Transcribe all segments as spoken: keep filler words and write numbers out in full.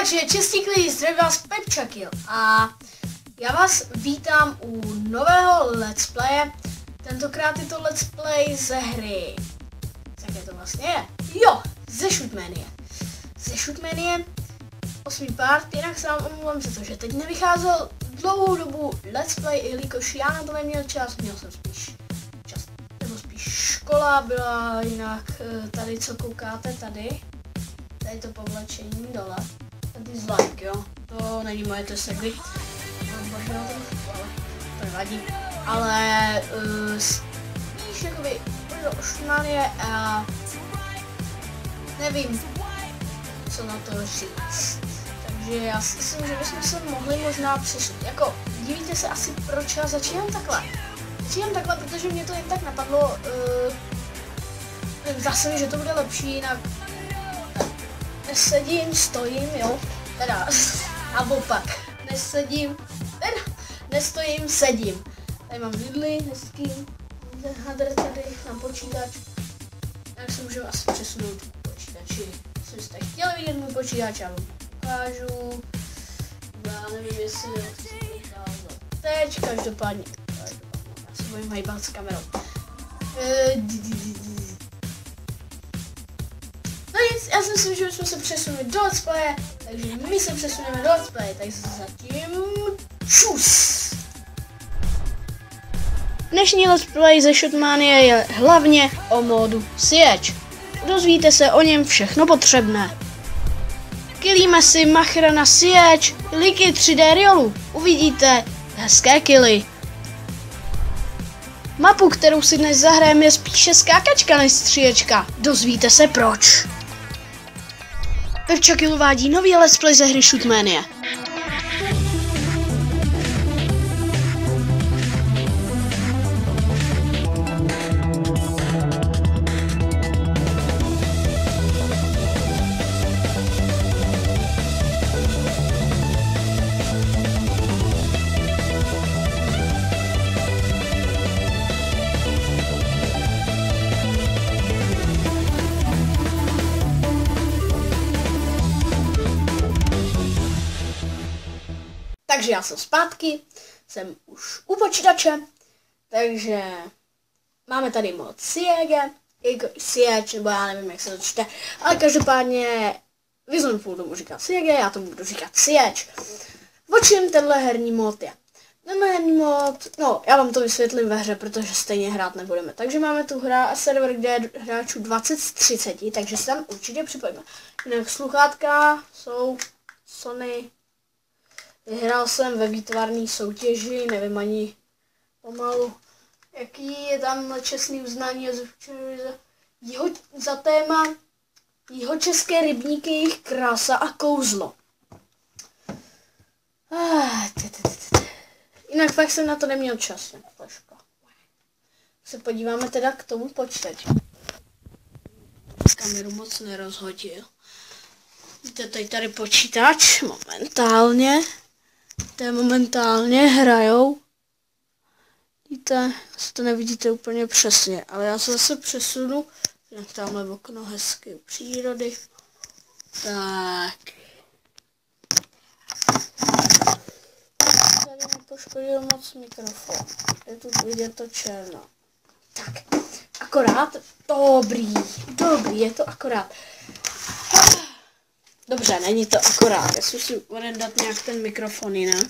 Takže čistí klidí, zdraví vás Pepčakil a já vás vítám u nového let's playe. Tentokrát je to let's play ze hry. Jaké to vlastně je? Jo, ze Shootmanie. Ze Shootmanie osmý part, jinak se vám omlouvám za to, že teď nevycházel dlouhou dobu let's play, jelikož já na to neměl čas, měl jsem spíš čas, nebo spíš škola byla, jinak tady co koukáte, tady, tady to povlečení dole, tady zlajk, jo, to není moje, to je segly, to nevadí, ale uh, spíš jakoby Shootmanie a nevím, co na to říct. Takže já si myslím, že bychom se mohli možná přešlit, jako divíte se asi proč já začínám takhle. Začínám takhle, protože mě to jen tak napadlo, uh, zdá se mi, že to bude lepší, jinak nesedím, stojím, jo, teda, a opak, nesedím, teda, nestojím, sedím. Tady mám vidly, hezký, hadr tady na počítač, jak se můžeme asi přesunout k počítači. Jestli jste chtěli vidět můj počítač, já vám ukážu. Já nevím, jestli ukázal teď, každopádně. Já se bojím hejbat s kamerou. No nic, já si myslím, že bychom se přesunuli do let's playe, takže my se přesuneme do let's playe, takže zatím čus! Dnešní let's play ze Shootmanie je hlavně o módu Siege. Dozvíte se o něm všechno potřebné. Killíme si machra na Siege, liky tři dé Riolu. Uvidíte hezké killy. Mapu, kterou si dnes zahrajeme, je spíše skákačka než střílečka. Dozvíte se proč. Pepčakil uvádí nový let's play ze hry Shootmanie. Takže já jsem zpátky, jsem už u počítače, takže máme tady mod Siege, Siege, nebo já nevím, jak se to čte, ale každopádně Vision Pool tomu říká Siege, já tomu budu říkat Siege. O čem tenhle herní mod je? Tenhle herní mod, no já vám to vysvětlím ve hře, protože stejně hrát nebudeme. Takže máme tu hra a server, kde je hráčů dvacet z třiceti, takže se tam určitě připojíme. Jinak sluchátka jsou Sony. Vyhrál jsem ve výtvarné soutěži, nevím ani pomalu, jaký je tam čestný uznání a jeho, za téma jihočeské rybníky, jejich krása a kouzlo. Jinak fakt jsem na to neměl čas. Se podíváme teda k tomu počítači. Kameru moc nerozhodil. Víte, tady tady počítač momentálně. Té momentálně hrajou. Víte, asi to nevidíte úplně přesně, ale já se zase přesunu. Jak tamhle okno hezky u přírody. Tak. Tady nepoškodil moc mikrofon. Je tu vidět to černo. Tak, akorát. Dobrý, dobrý, je to akorát. Dobře, není to akorát, já si budeme dát nějak ten mikrofon jinak.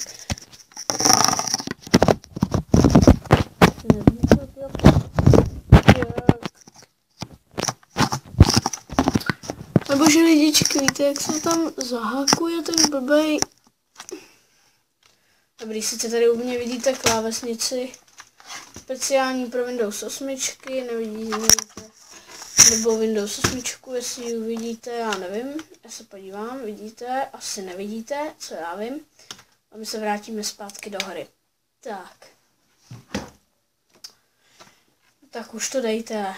Nebo že lidičky, víte, jak se tam zahakuje ten blbej. Dobrý, sice tady u mě vidíte klávesnici speciální pro Windows osm, nevidíte, nevidíte. Nebo Windows osm, jestli ji uvidíte, já nevím, já se podívám, vidíte, asi nevidíte, co já vím. A my se vrátíme zpátky do hry. Tak. Tak už to dejte.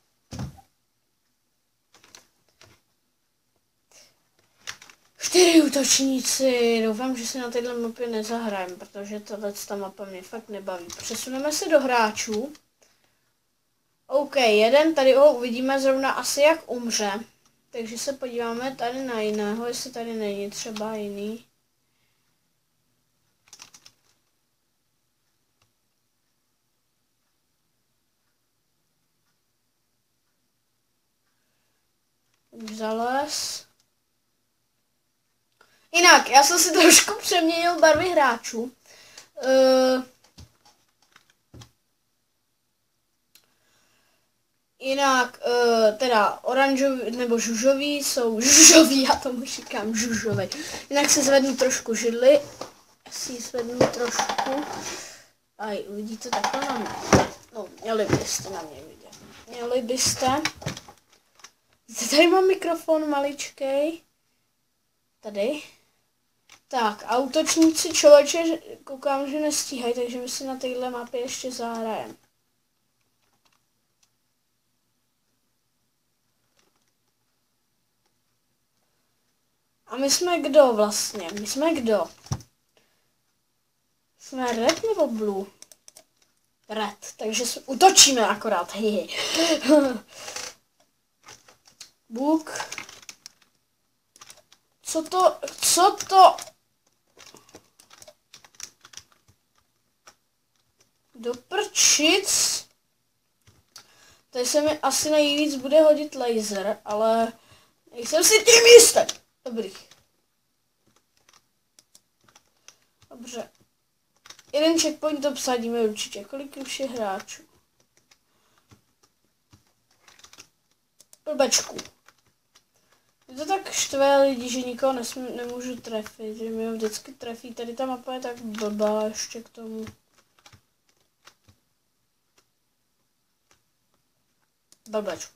čtyři útočníci, doufám, že si na téhle mapě nezahrajem, protože tahle ta mapa mě fakt nebaví. Přesuneme se do hráčů. OK, jeden, tady ho uvidíme zrovna asi jak umře. Takže se podíváme tady na jiného, jestli tady není třeba jiný. Už zales. Jinak, já jsem si trošku přeměnil barvy hráčů. Uh, jinak, uh, teda oranžový nebo žužový jsou žužový, já tomu říkám žužový. Jinak se zvednu trošku židli. Já si ji zvednu trošku. A uvidíte takhle na mě. No, měli byste na mě vidět. Měli byste. Tady mám mikrofon maličkej. Tady. Tak, a útočníci člověče, koukám, že nestíhají, takže my si na téhle mapě ještě zahrajeme. A my jsme kdo vlastně? My jsme kdo? Jsme red nebo blue? Red, takže útočíme akorát, hehe. Bůk. Co to, co to? Do prčic. Tady se mi asi nejvíc bude hodit laser, ale nejsem si tím jistý. Dobrý. Dobře. Jeden checkpoint obsadíme určitě. Kolik už je hráčů? Blbečku. Je to tak štve lidi, že nikoho nesmí, nemůžu trefit, že mě ho vždycky trefí. Tady ta mapa je tak blbá ještě k tomu. Blbečku.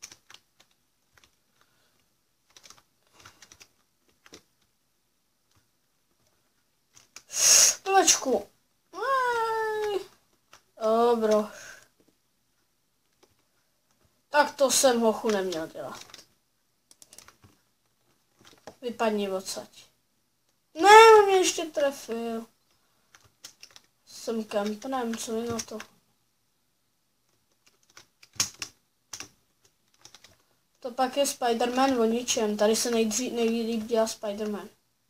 Blbečku. Dobro. Tak to jsem hochu neměl dělat. Vypadni odsaď. Ne, on mě ještě trefil. Jsem kempnem, co je na to? To pak je Spider-Man o ničem. Tady se nejdřív nejlíp dělá Spider-Man.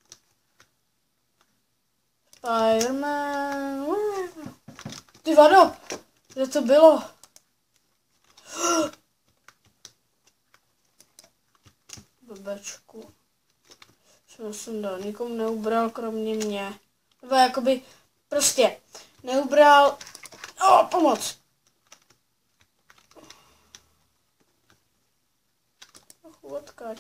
Spider-Man. Ty vado, kde to bylo? Blbečku. Co jsem dal, nikomu neubral kromě mě. Nebo jakoby, prostě, neubral. O, pomoc. Trochu odkaď.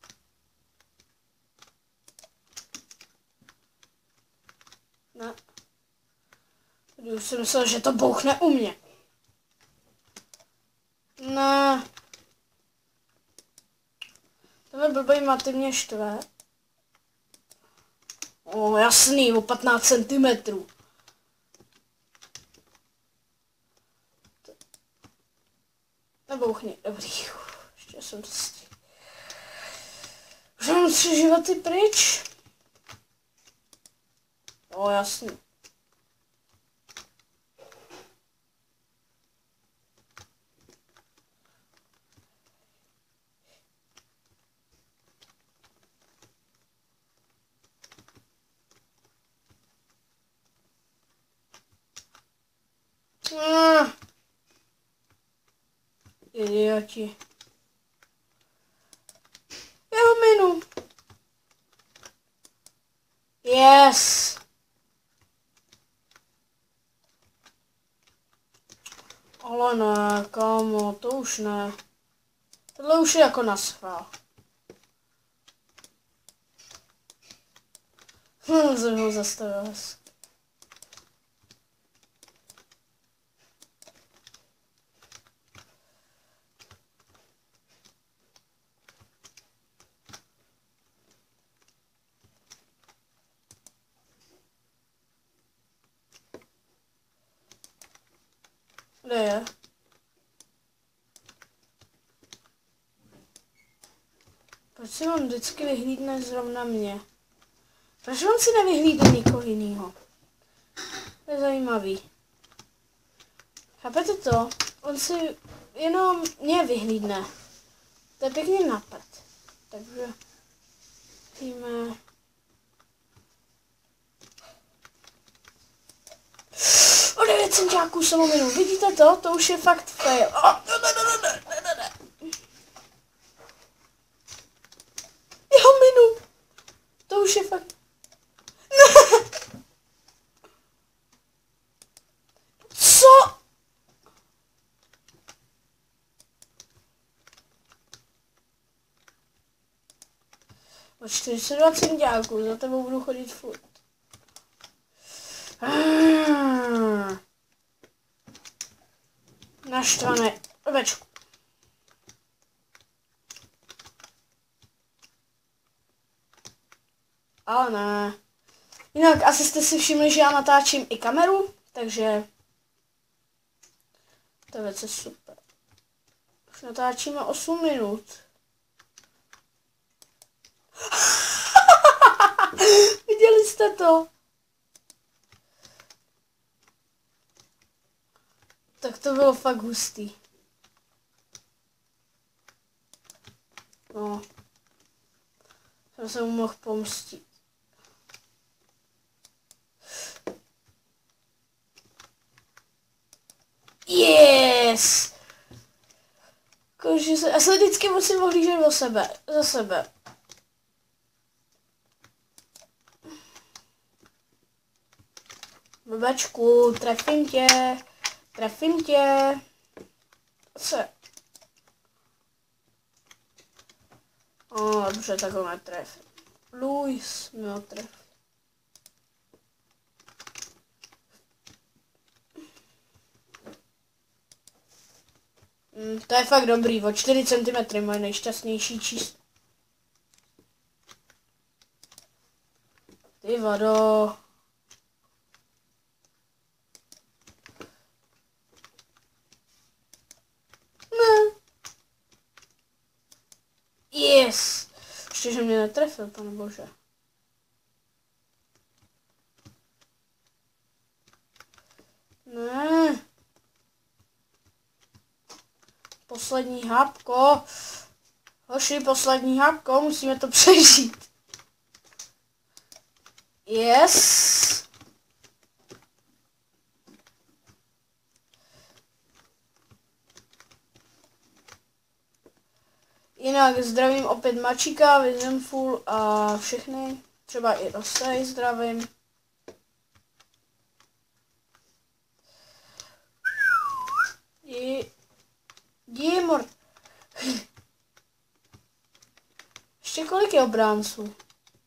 Ne. Tady už jsem myslel, že to bouchne u mě. Ne. Tenhle blbej maty mě štve. O, jasný, o patnáct centimetrů. Nebouchni, dobrý. Ještě jsem to stihl. Už mám tři životy pryč. O, jasný. Ah. Idioti. Já minu. Yes. Ale ne, kámo, to už ne. Tohle už je jako naschvál. Hm, jsem ho zastavil hezky. Kde je? Proč si mám vždycky vyhlídne zrovna mě? Proč on si nevyhlídl nikoho jiného? To je zajímavý. Chápete to? On si jenom mě vyhlídne. To je pěkný nápad. Takže víme. O devět centiáků jsem ho minul. Vidíte to? To už je fakt fail. Oh, ne, ne, ne, ne, ne, ne, ne. Já ho minul. To už je fakt... Ne. Co? O čtyřicet dva centiáků. Za tebou budu chodit furt. Hmm. Naštvané ovečku. Ale ne. Jinak asi jste si všimli, že já natáčím i kameru, takže to je věc super. Už natáčíme osm minut. Viděli jste to? Tak to bylo fakt hustý. No. Jsem se mu mohl pomstit. Yes! Kože se, já se vždycky musím ohlížet o sebe, za sebe. Blbečku, trefím tě, trefím tě. Co? O, dobře, tak ho netrefím. Luis mi ho trefil. Mm, to je fakt dobrý, o čtyři centimetry moje nejšťastnější číslo. Ty vado. Ne. Yes. Ještě, že mě netrefil, pane bože. Ne. Poslední hápko. Hoši, poslední hápko, musíme to přežít. Yes. Jinak zdravím opět Mačíka, Visionful a všechny. Třeba i Rosej zdravím. Dímor. Ještě kolik je obránců?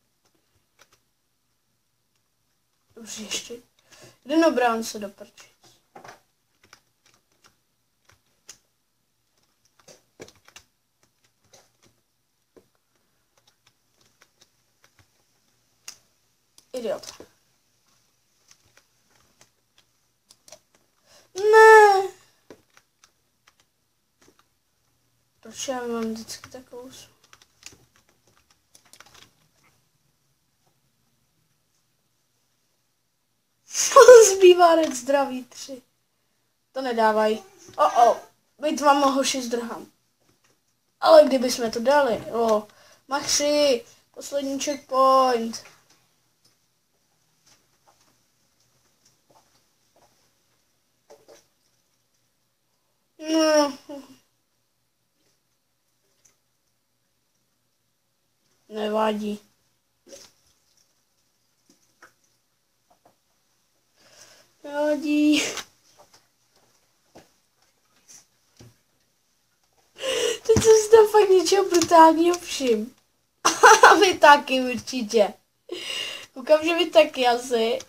Dobře, ještě jeden obránce do prčic. Idiot. Ne. Proč já mám vždycky takovou... Zbývá red zdraví tři. To nedávají. O, o, bitva mohoši zdrhám. Ale kdyby jsme to dali, o, Maxi, poslední checkpoint. No. Nevadí. Nevadí. Teď jsem si tam fakt něčeho brutálního všim. A vy taky určitě. Koukám, že vy taky asi.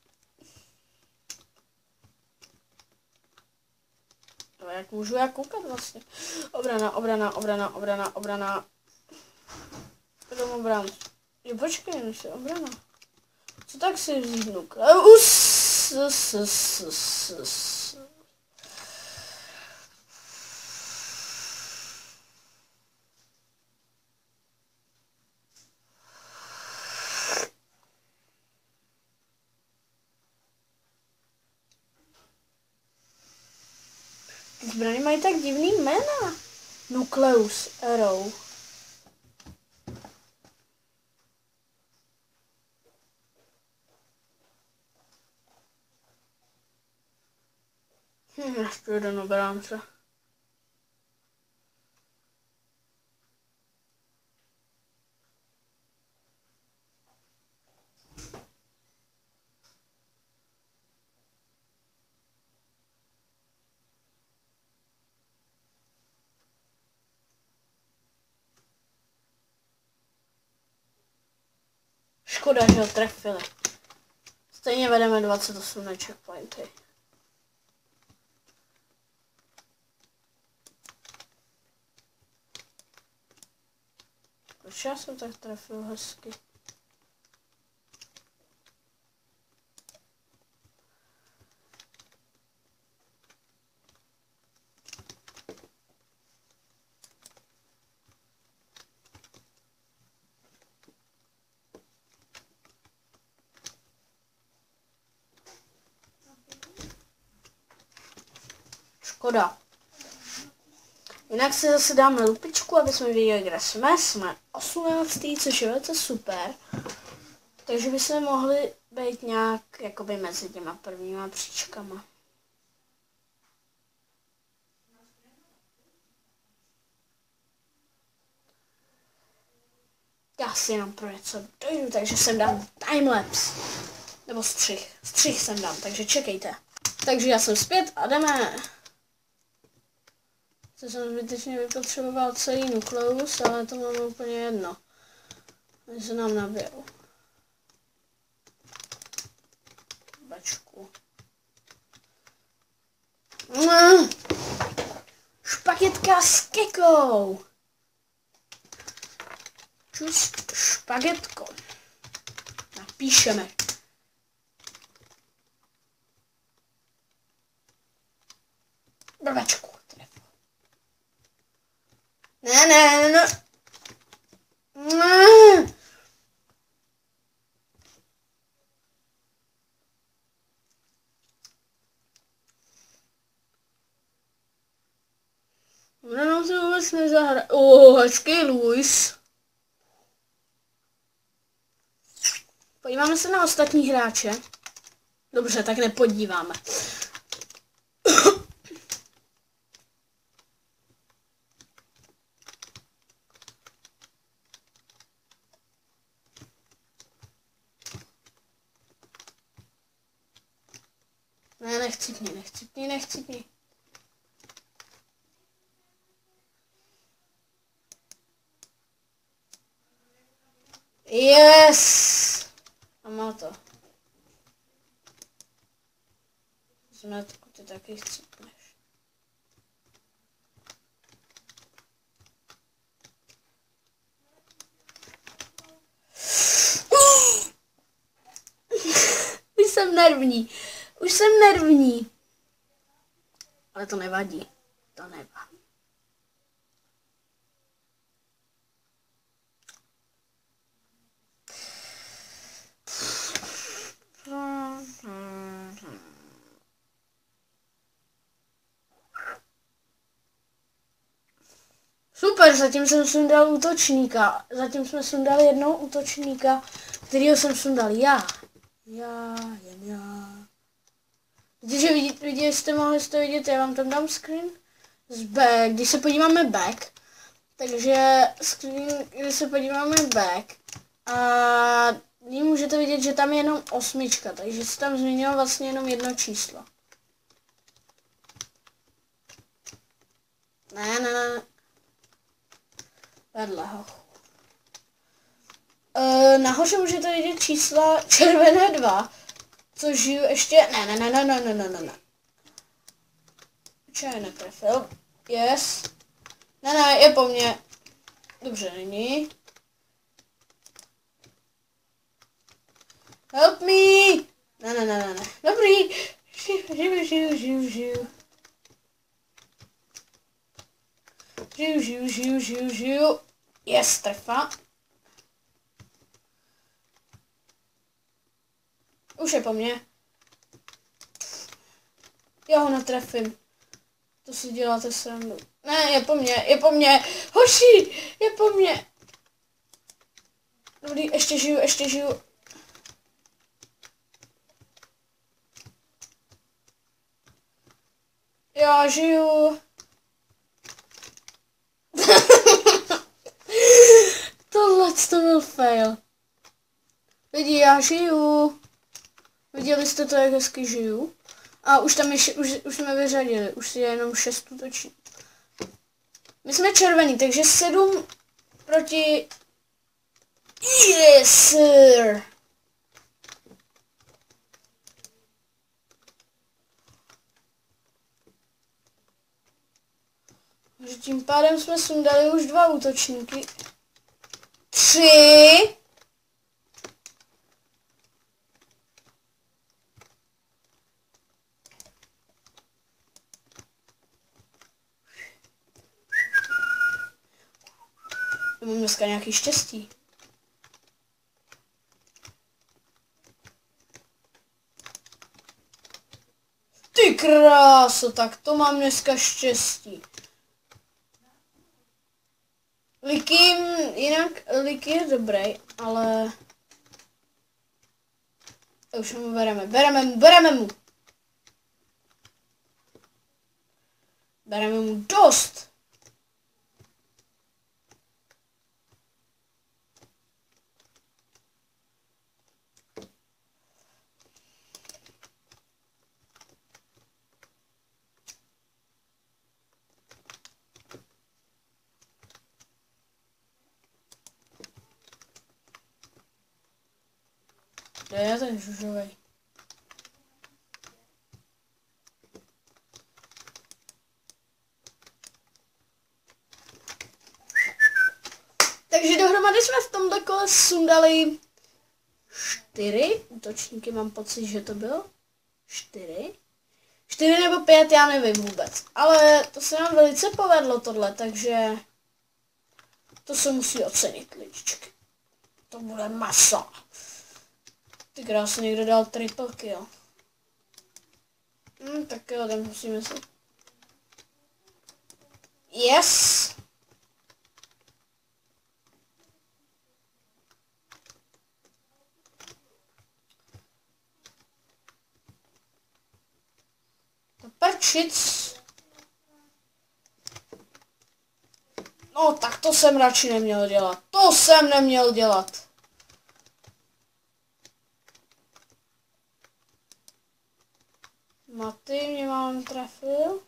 No, jak můžu já koukat vlastně? Obrana, obrana, obrana, obrana, obrana. Potom obranu. Jo, počkej, než je obrana. Co tak si vzídnu? Us. S, s, s, s. Ty zbraně mají tak divný jména. Nucleus, Arrow. Hm, ještě jeden obránce. Škoda, že ho trefili. Stejně vedeme dvacet osm na checkpointy. Proč já jsem tak trefil hezky? Škoda. Jinak si zase dáme lupičku, aby jsme viděli, kde jsme. Jsme osmnáctý, což je velice super. Takže bychom mohli být nějak jakoby mezi těma prvníma příčkama. Já si jenom pro něco dojdu, takže jsem dám timelapse. Nebo střih. Střih jsem dám, takže čekejte. Takže já jsem zpět a jdeme. To jsem zbytečně vypotřeboval celý nukleus, ale to máme úplně jedno. Oni se nám nabijou. Bačku. Mm. Špagetka s kekou. Čus špagetko. Napíšeme. Bačku. Ne, ne, ne. Ne. Mnou se vůbec nezahra... Oh, hezký Luis. Podíváme se na ostatní hráče. Dobře, tak nepodíváme. Ne, nechcipni, nechcipni, nechcipni. Yes! A má to. Zmetku, ty taky chcipneš. Už jsem nervní. Už jsem nervní. Ale to nevadí. To nevadí. Super, zatím jsem sundal útočníka. Zatím jsme sundali jednou útočníka, kterýho jsem sundal já. Já, jen já. Když vidíte, viděli jste, mohli jste vidět, já vám tam dám screen z back. Když se podíváme back, takže screen, když se podíváme back, a vy můžete vidět, že tam je jenom osmička, takže se tam změnilo vlastně jenom jedno číslo. Ne, ne, ne. Vedle ho. E, nahoře můžete vidět čísla červené dva, což žiju ještě... Ne, ne, ne, ne, ne, ne, ne, ne, ne. Čaj netrefil. Yes. Ne, ne, je po mně. Dobře, není. Help me! Ne, ne, ne, ne, ne. Dobrý. Žiju, žiju, žiju, žiju. Žiju, žiju, žiju, žiju, žiju. Yes, trefa. Už je po mně. Já ho netrefím. To si děláte srandu. Ne, je po mně, je po mně. Hoši, je po mně. Dobrý, ještě žiju, ještě žiju. Já žiju. Tohle to byl fail. Lidi, já žiju. Viděli jste to, jak hezky žiju? A už tam je, už, už jsme vyřadili, už je jenom šest útočníků. My jsme červení, takže sedm proti... Yes, sir. Takže tím pádem jsme sundali už dva útočníky. Tři. Mám dneska nějaký štěstí. Ty kráso, tak to mám dneska štěstí. Liky, jinak Liky je dobrý, ale... Už mu bereme, bereme mu, bereme mu. Bereme mu dost. Kde je ten žužovej? Takže dohromady jsme v tomto kole sundali čtyři útočníky, mám pocit, že to bylo čtyři. Čtyři nebo pět, já nevím vůbec. Ale to se nám velice povedlo tohle, takže to se musí ocenit, lidičky. To bude masa. Ty krásně, někdo dal triple kill. Hm, tak jo, tam musíme si... Yes! To prčic. No, tak to jsem radši neměl dělat. To jsem neměl dělat. Maty mě mám trefil.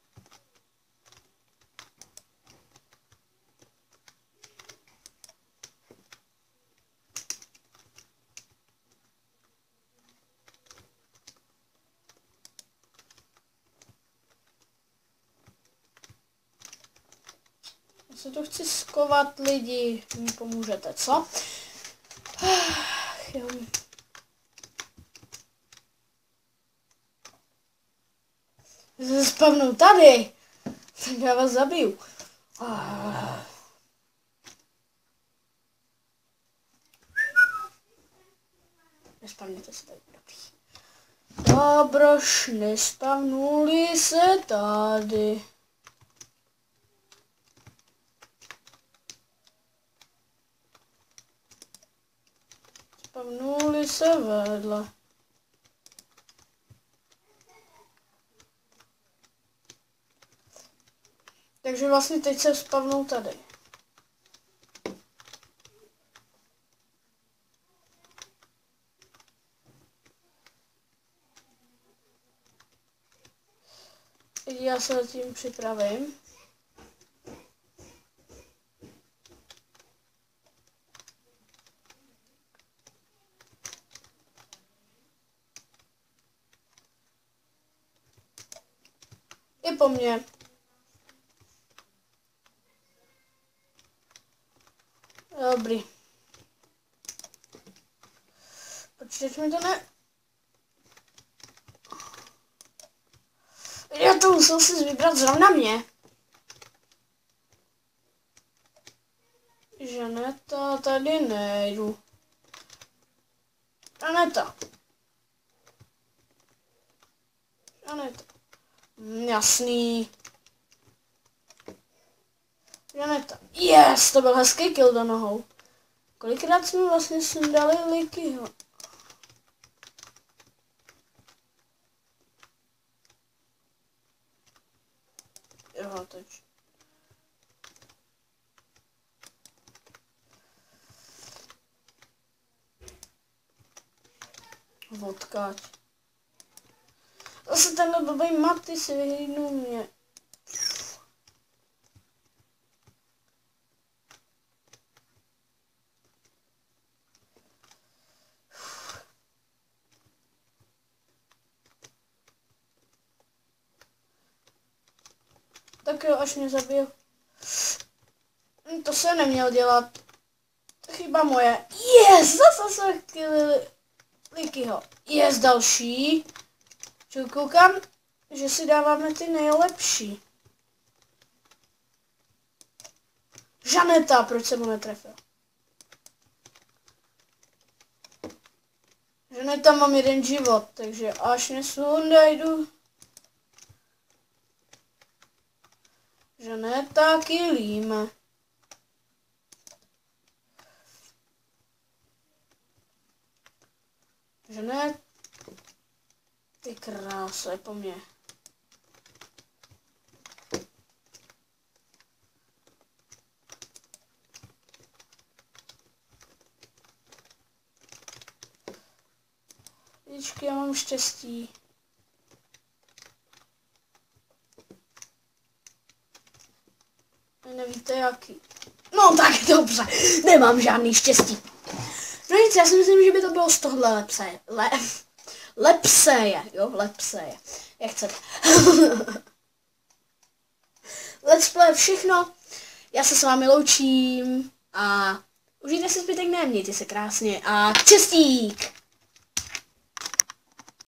Já se to chci skovat, lidi. Mi pomůžete, co? Ach, jo. Se spavnou tady. Tak já vás zabiju. Ah. Nespavněte se tady. Dobroš, nespavnuli se tady. Spavnuli se vedle. Takže vlastně teď se spavnou tady. Já se tím připravím. I po mně. Dobrý. Počkejte mi to ne... Já to musel si vybrat zrovna mě. Žaneta, tady nejdu. Žaneta. Žaneta. Jasný. Žaneta. Yes, to byl hezký kill do nohou. Kolikrát jsme vlastně sundali Likyho? Jo, teď. Vodkať. Zase tenhle blbej Maty si vyhlídnul mě. Tak jo, až mě zabil. To se neměl dělat. Chyba moje. Yes, zase jsme chtěli Likyho. Yes, další. Čili koukám, že si dáváme ty nejlepší. Žaneta, proč jsem ho netrefil? Žaneta, mám jeden život, takže až nesundaj, jdu. Žaneta, killíme. Žanet. Ty kráso, je po mně. Lidičky, já mám štěstí. Vy nevíte jaký. No tak dobře, nemám žádný štěstí. No nic, já si myslím, že by to bylo z tohle lepse. Le, lepseje, jo, lepseje. Jak chcete. Let's play všechno. Já se s vámi loučím a užijte si zbytek dne, mějte se krásně a čestík!